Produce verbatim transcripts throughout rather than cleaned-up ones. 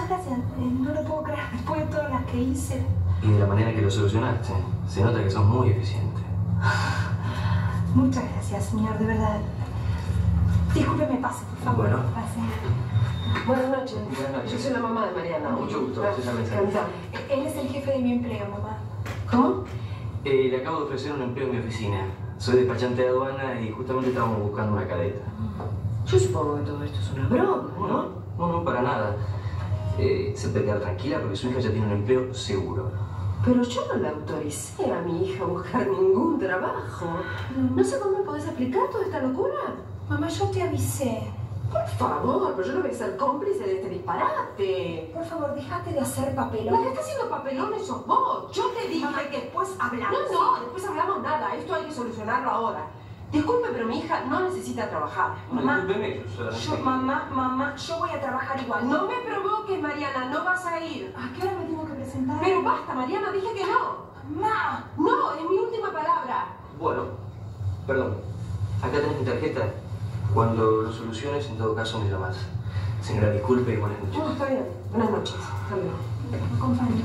Muchas gracias. Eh, no lo puedo creer después de todas las que hice. Y de la manera que lo solucionaste. Se nota que sos muy eficiente. Muchas gracias, señor, de verdad. Disculpe, me pase, por favor. Bueno. Pase. Buenas noches. Buenas noches. Yo soy la mamá de Mariana. Mucho gusto, César Mensaje. Encantado. Él es el jefe de mi empleo, mamá. ¿Cómo? Eh, le acabo de ofrecer un empleo en mi oficina. Soy despachante de aduana y justamente estábamos buscando una cadeta. Yo supongo que todo esto es una broma, ¿no? No, no, no, para nada. Eh, se puede quedar tranquila porque su hija ya tiene un empleo seguro. Pero yo no la autoricé a mi hija a buscar ningún trabajo. No sé cómo me podés explicar toda esta locura. Mamá, yo te avisé. Por favor, pero yo no voy a ser cómplice de este disparate. Por favor, déjate de hacer papelón. La que está haciendo papelones sos vos. Yo te dije Mamá, que... después hablamos. No, no, después hablamos nada. Esto hay que solucionarlo ahora. Disculpe, pero mi hija no necesita trabajar. Mamá, Mamá, discúlpeme, yo solamente... Yo, mamá, mamá, yo voy a trabajar igual. No me provoques, Mariana, no vas a ir. ¿A qué hora me tengo que presentar? Pero basta, Mariana, dije que no. ¡Mamá! No, es mi última palabra. Bueno, perdón. Acá tenés mi tarjeta. Cuando lo soluciones, en todo caso, me llamas. Señora, disculpe y buenas noches. No, está bien. Buenas noches. Hasta luego. Me acompaño.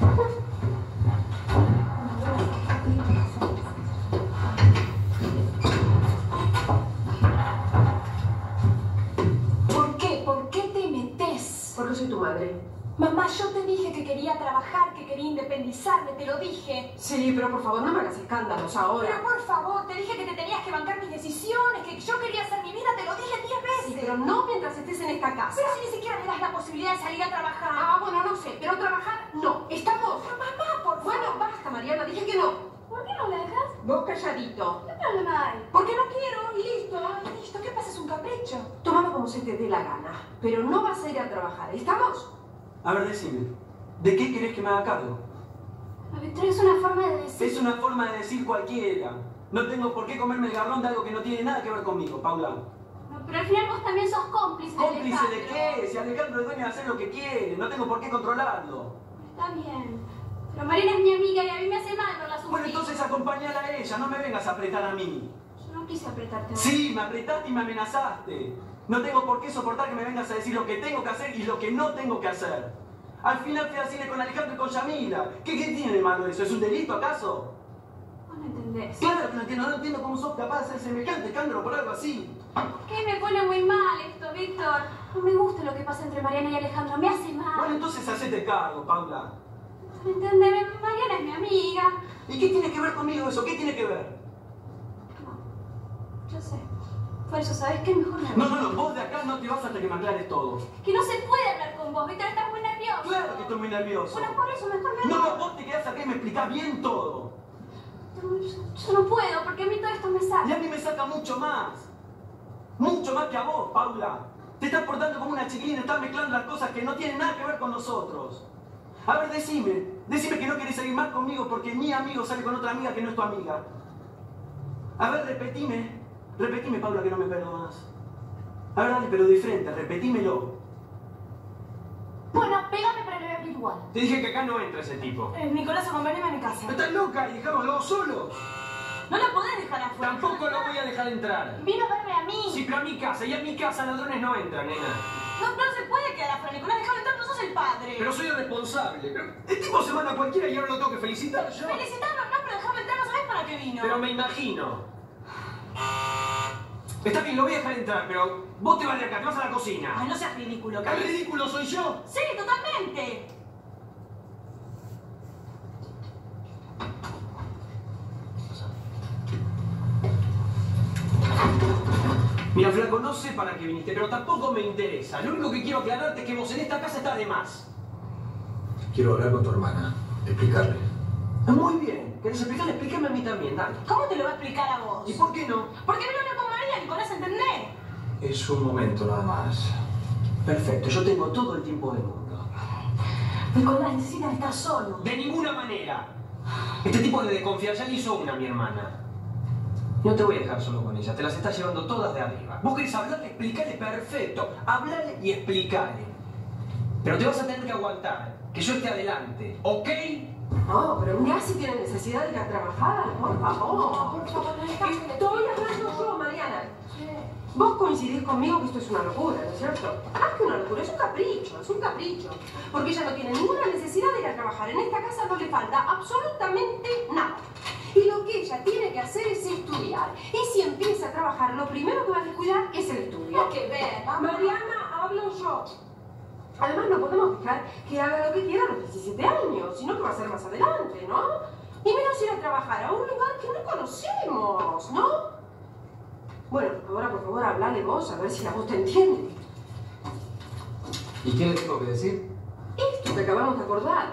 ¿Por qué? ¿Por qué te metes? Porque soy tu madre. Mamá, yo te dije que quería trabajar, que quería independizarme, te lo dije. Sí, pero por favor, no me hagas escándalos ahora. Pero por favor, te dije que te tenías que bancar mis decisiones, que yo quería hacer mi vida, te lo dije diez veces. Sí, pero no mientras estés en esta casa. Pero si ni siquiera me das la posibilidad de salir a trabajar. Ah, bueno, no sé, pero trabajar no. ¿Estamos? Pero mamá, por favor. Bueno, basta, Mariana, dije que no. ¿Por qué no la dejas? Vos calladito. ¿Qué problema hay? Porque no quiero y listo. Ay, listo, ¿qué pasa? Es un capricho. Tómalo como se te dé la gana. Pero no vas a ir a trabajar. ¿Estamos? A ver, decime, ¿de qué querés que me haga cargo? A ver, es una forma de decir... Es una forma de decir cualquiera. No tengo por qué comerme el garrón de algo que no tiene nada que ver conmigo, Paula. No, pero al final vos también sos cómplice. ¿Cómplice de qué? Si Alejandro es dueño de hacer lo que quiere, no tengo por qué controlarlo. Está bien. Pero Mariana es mi amiga y a mí me hace mal verla sufrir. Bueno, entonces acompañala a ella, no me vengas a apretar a mí. Yo no quise apretarte a vos. Sí, me apretaste y me amenazaste. No tengo por qué soportar que me vengas a decir lo que tengo que hacer y lo que no tengo que hacer. Al final fui al cine con Alejandro y con Yamila. ¿Qué, qué tiene de malo eso? ¿Es un delito acaso? Vos no entendés. Claro que no entiendo, no entiendo cómo sos capaz de hacer semejante escándalo por algo así. ¿Qué? Me pone muy mal esto, Víctor. No me gusta lo que pasa entre Mariana y Alejandro. Me hace mal. Bueno, entonces hacete cargo, Paula. ¿Me entendés? Mariana es mi amiga. ¿Y qué tiene que ver conmigo eso? ¿Qué tiene que ver? No, yo sé. Por eso, ¿sabes qué? Mejor me voy. No, no, no, vos de acá no te vas hasta que me aclares todo. Que no se puede hablar con vos, Víctor. Estás muy nervioso. Claro que estoy muy nervioso. Bueno, por eso mejor me voy. No, no, vos te quedás acá y me explicás bien todo. Yo, yo no puedo, porque a mí todo esto me Y saca. a mí me saca mucho más. Mucho más que a vos, Paula. Te estás portando como una chiquilina, estás mezclando las cosas que no tienen nada que ver con nosotros. A ver, decime. Decime que no querés salir más conmigo porque mi amigo sale con otra amiga que no es tu amiga. A ver, repetime. Repetime, Paula, que no me perdonas. A ver, dale, pero de frente, repetímelo. Bueno, pégame, pero lo voy a abrir igual. Te dije que acá no entra ese tipo. Eh, Nicolás, acompáñame a mi casa. ¿Estás loca? Y dejámoslo solo. No lo podés dejar afuera. Tampoco lo voy a dejar entrar. Vino a verme a mí. Sí, pero a mi casa. Y a mi casa ladrones no entran, nena. No, no se puede quedar afuera, Nicolás. Déjalo entrar, no sos el padre. Pero soy el responsable. Pero, El tipo se manda a cualquiera y ahora lo tengo que felicitar yo. Felicitarlo, no, pero déjame entrar, no sabés para qué vino. pero me imagino. Está bien, lo voy a dejar entrar, pero vos te vas de acá, te vas a la cocina. Ay, no seas ridículo, ¿Qué ¿qué? ridículo soy yo? Sí, totalmente. Mira, flaco, no sé para qué viniste, pero tampoco me interesa. Lo único que quiero aclararte es que vos en esta casa estás de más. Quiero hablar con tu hermana, explicarle. Ah, muy bien. ¿Querés explicarle? Explícame a mí también, dale. ¿Cómo te lo va a explicar a vos? ¿Y por qué no? ¿Por qué no hablar con María, Nicolás? ¿Entendés? Es un momento nada más. Perfecto, yo tengo todo el tiempo del mundo. Nicolás, necesitan estar solos. De ninguna manera. Este tipo de desconfiar ya le hizo una a mi hermana. No te voy a dejar solo con ella, te las estás llevando todas de arriba. Vos querés hablarle, explicarle, perfecto. Hablarle y explicarle. Pero te vas a tener que aguantar, que yo esté adelante, ¿ok? No, pero mira si tiene necesidad de ir a trabajar, por favor. No, por favor, no dejas que le- Estoy hablando yo, Mariana. Vos coincidís conmigo que esto es una locura, ¿no es cierto? Más que una locura, es un capricho, es un capricho. Porque ella no tiene ninguna necesidad de ir a trabajar. En esta casa no le falta absolutamente nada. Y lo que ella tiene que hacer es estudiar. Y si empieza a trabajar, lo primero que va a descuidar es el estudio. Hay que ver, mamá. Mariana, hablo yo. Además, no podemos dejar que haga lo que quiera a los diecisiete años, sino que va a ser más adelante, ¿no? Y menos ir a trabajar a un lugar que no conocemos, ¿no? Bueno, ahora por favor hablale vos, a ver si la voz te entiende. ¿Y qué le tengo que decir? Esto que acabamos de acordar.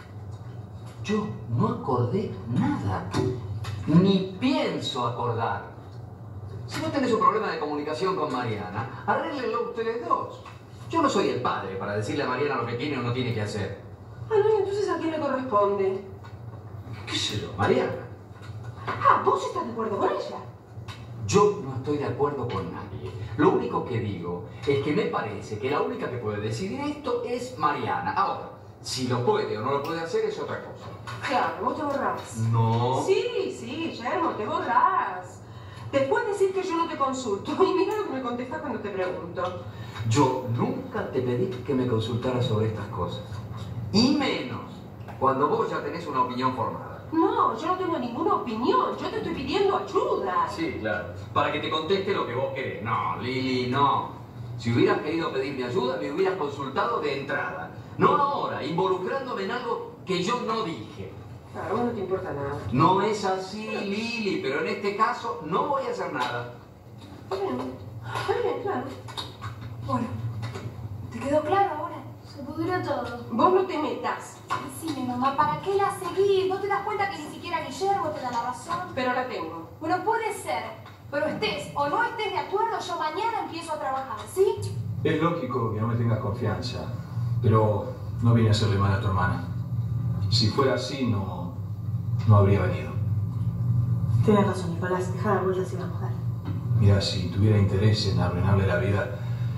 Yo no acordé nada. Ni pienso acordar. Si vos tenés un problema de comunicación con Mariana, arréglenlo ustedes dos. Yo no soy el padre para decirle a Mariana lo que tiene o no tiene que hacer. Ah, no, ¿y entonces a quién le corresponde? ¿Qué sé yo, Mariana? Ah, ¿vos estás de acuerdo con ella? Yo no estoy de acuerdo con nadie. Lo único que digo es que me parece que la única que puede decidir esto es Mariana. Ahora, si lo puede o no lo puede hacer es otra cosa. Claro, vos te borrás. No. Sí, sí, Guillermo, te borrás. Después decir que yo no te consulto. Y mira lo que me contestas cuando te pregunto. Yo nunca te pedí que me consultaras sobre estas cosas. Y menos cuando vos ya tenés una opinión formada. No, yo no tengo ninguna opinión. Yo te estoy pidiendo ayuda. Sí, claro. Para que te conteste lo que vos querés. No, Lili, no. Si hubieras querido pedirme ayuda, me hubieras consultado de entrada. No ahora, involucrándome en algo que yo no dije. Claro, a vos no te importa nada. No es así, Lili, pero en este caso no voy a hacer nada. Está bien, está bien, claro. Bueno, ¿te quedó claro ahora? Se pudrió todo. Vos no te metas. Decime, mamá, ¿para qué la seguís? ¿No te das cuenta que ni siquiera Guillermo te da la razón? Pero la tengo. Bueno, puede ser. Pero estés o no estés de acuerdo, yo mañana empiezo a trabajar, ¿sí? Es lógico que no me tengas confianza, pero no vine a hacerle mal a tu hermana. Si fuera así, no, no habría venido. Tienes razón, Nicolás. Deja las vueltas y vamos, dale. Mira, si tuviera interés en arruinarle la vida,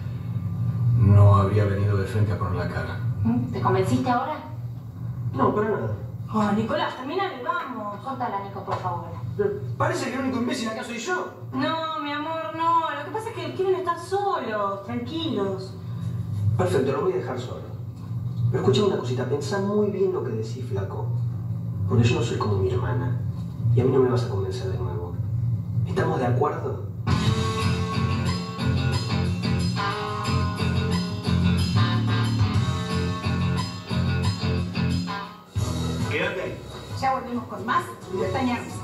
no habría venido de frente a poner la cara. ¿Te convenciste ahora? No, para nada. Oh, Nicolás, terminale, vamos. Contala, Nico, por favor. Pero parece que el único imbécil acá soy yo. No, mi amor, no. Lo que pasa es que quieren estar solos, tranquilos. Perfecto, lo voy a dejar solo. Pero escucha una cosita, pensá muy bien lo que decís, flaco. Porque yo no soy como mi hermana. Y a mí no me vas a convencer de nuevo. ¿Estamos de acuerdo? Quédate ahí. Ya volvemos con más de Pestañas.